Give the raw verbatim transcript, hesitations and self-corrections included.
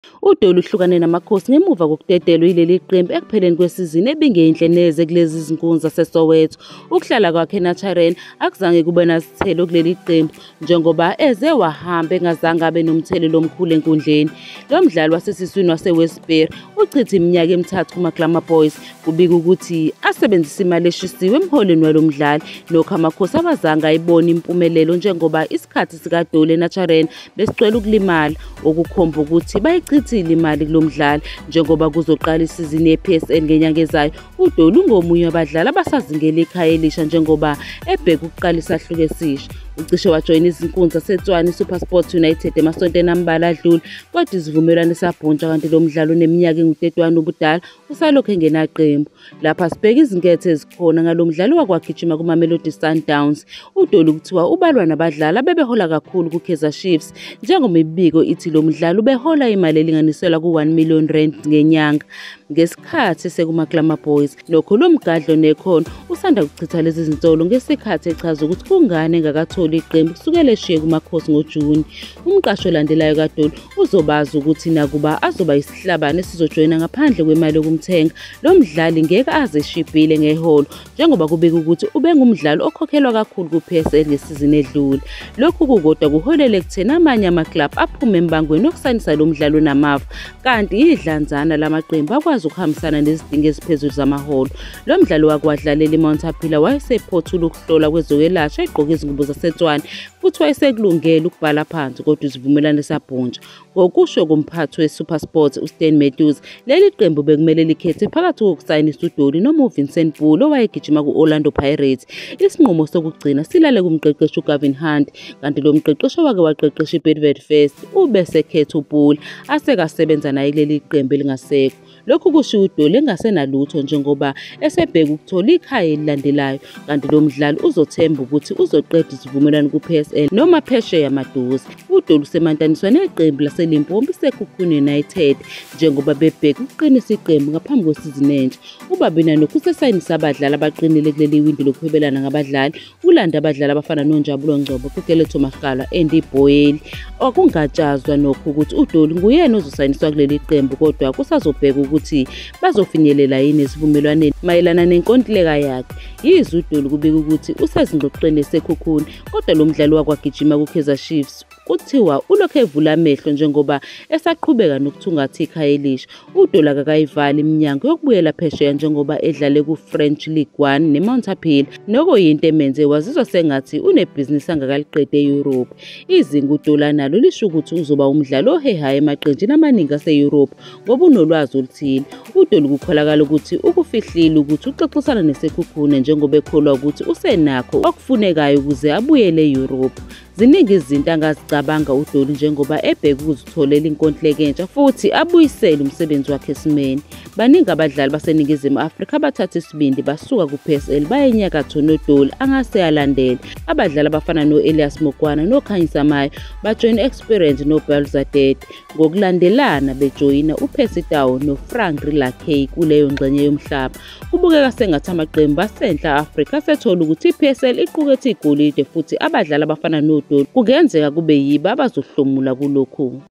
UDolly uhlukane namakhosi ngemuva kokudedelwa yileli qembu ekupheleni kwesizini ebingenhle neze kulezi zinkundla zaseSoweto. Ukuhlala kwakhe eNaturen akuzange kube nasithelo kuleli qembu njengoba eze wahamba engazange abe nomthelelo omkhulu enkundleni. Lo mdlali wasesiswini waseWestbury uchitha iminyaka emithathu kumaGlamour Boys, kubika ukuthi asebenzisa imali eshisiwe emholweni walo mdlali, nokho amakhosi abazange ayibone impumelelo njengoba isikhathi sikaDolly eNaturen besicwela ukulimala, okukhomba ukuthi bayichithile imali kulo mdlali njengoba kuzoqala isizini ye-P S L ngenyanga ezayo. UDolly ungomunye wabadlali abasazingela ikhaya elisha njengoba ebheka ukuqalisa ahluke esisha. Ucishe wajoyina izinkundla zaseTshwane iSuperSport United emasontweni ambalwa adlule, kodwa isivumelwano sabhuntsha kanti lo mdlalo oneminyaka engu-thirty one ubudala usalokhu engenaqembu. Lapha sibheka izinketho ezikhona ngalo mdlalo wakwagijima kuMamelodi Sundowns. UDolly kuthiwa ubalwa nabadlali abebehola kakhulu kuKaizer Chiefs, njengoba imibiko ithi lo mdlali ubehola imali elinganiselwa ku-one million rand ngenyanga ngesikhathi sekumaGlamour Boys. Nokho lo mgadlo nekhono usanda kuchitha lezi zinsolo ngesikhathi echaza ukuthi kungani engakatholi iqembu kusukela eshiye kumakhosi ngoJuni. Umqasho olandelayo kaDolly uzobaza ukuthi nakuba azoba isihlabane esizojoyina ngaphandle kwemali yokumthenga, lo mdlali ngeke aze eshibhile ngeholo njengoba kubika ukuthi ubengumdlali okhokhelwa kakhulu ku-P S L ngesizini edlule. Lokhu kukodwa kuholele ekutheni amanye amaklabhu aphume embangweni yokusayinisa lo mdlali onamava, kanti idlanzana lamaqembu akwazi ukuhambisana nezidingo eziphezulu zamaholo. Lo mdlali wakwadlalela iMountapila wayesephothula ukuhlola kwezokwelashwa egqoke izingubo zaseTshwane futhi wayesekulungele ukubhala phansi, kodwa isivumelwano sabhuntsha. Ngokusho kumphathi weSuperSport uStan Matthews, leli qembu bekumele likhethe phakathi kokusayinisa uDolly noma uVincent Bull owayegijima ku-Orlando Pirates. Isinqumo sokugcina silale kumqeqeshi uGavin Hunt, kanti lo mqeqeshi wake waqeqesha iBidvest First ubesekhetha uBull asekasebenza naye kuleli qembu elingasekho. Lokhu kusho uDolly engasenalutho njengoba esebheka ukuthola ikhaya elilandelayo, kanti lo mdlali uzothemba ukuthi uzoqeda isivumelwano ku-P S L noma phesheya amaduze. UDolly usemantaniswa neqembu laseLimpopo iSekhukhune United njengoba bebheka ukuqinisa iqembu ngaphambi kwesizini entsha. Ubabina nokho usesayinisa abadlali abaqinile kuleli windi lokuhwebelana ngabadlali, ulanda abadlali abafana noNjabulo Ngcobo, Kukeletho Makhala, Andy Boyle. Okungatshazwa nokho ukuthi uDolly nguyena ozosayiniswa kuleli qembu, kodwa kusazobheka ukuthi bazofinyelela yini esivumelwaneni mayelana nenkontileka yakhe. Yize uDolly kubika ukuthi usezingxoxweni eSekhukhune, kodwa lo mdlali wakwagijima kuKaizer Chiefs kuthiwa ulokhu evula amehlo njengoba esaqhubeka nokuthungatha ikhaya elisha. uDolly akakayivali iminyango yokubuyela phesheya njengoba edlale ku-French League One neMountapila, noko yinto emenze wazizwa sengathi unebhizinisi angakaliqedi eEurope. Izinga uDolly analo lisho ukuthi uzoba umdlali ohehayo emaqenjini amaningi ase-Europe ngoba unolwazi oluthile. uDolly kukholakala ukuthi ukufihlile ukuthi uxoxisana neSekhukhune njengoba ekholwa ukuthi usenakho okufunekayo ukuze abuyele eEurope. Ziningi izinto angazicabanga uDolly njengoba ebheka ukuzitholela inkontileka entsha futhi abuyisele umsebenzi wakhe esimeni. Baningi abadlali baseNingizimu Afrika abathatha isibindi basuka ku-P S L baye enyakatho noDolly angase alandele. Abadlali abafana no-Elias Mokwana noKhanyisa Mayo bajoyina Experience noBelzadede ngokulandelana bejoyina uPercy Tau noFrank Rilakey kuleyo ngxenye yomhlaba. Kubukeka sengathi amaqembu asenhla Afrika asethola ukuthi i-P S L iqukethe igolide futhi abadlali abafana noDolly kungenzeka kube yibo abazohlomula kulokhu.